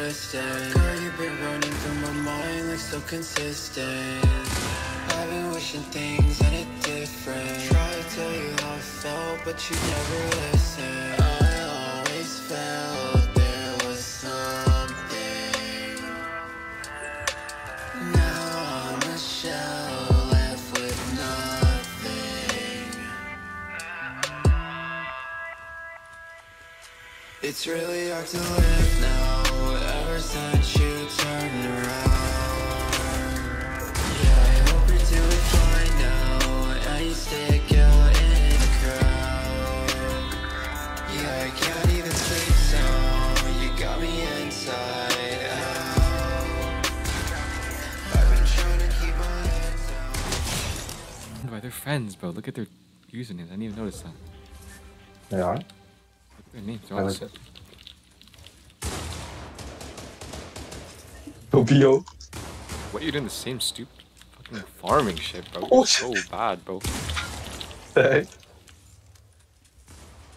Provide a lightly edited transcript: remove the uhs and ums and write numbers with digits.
twisted. Girl, you've been running through my mind like so consistent. I've been wishing things ended different. Try to tell you how I felt, but you never listen. I always felt there was something. Now I'm a shell left with nothing. It's really hard to live now, ever since you turned around. Yeah, I hope you're doing fine now, and you stick out in the crowd. Yeah, I can't even sleep sound, you got me inside out. I've been trying to keep my head down. Why, they're friends, bro. Look at their usernames. I didn't even notice that. They are? Look at their names. They're all the same. Tokyo. What, you're doing the same stupid fucking farming shit, bro? Oh, You're so bad, bro. Hey.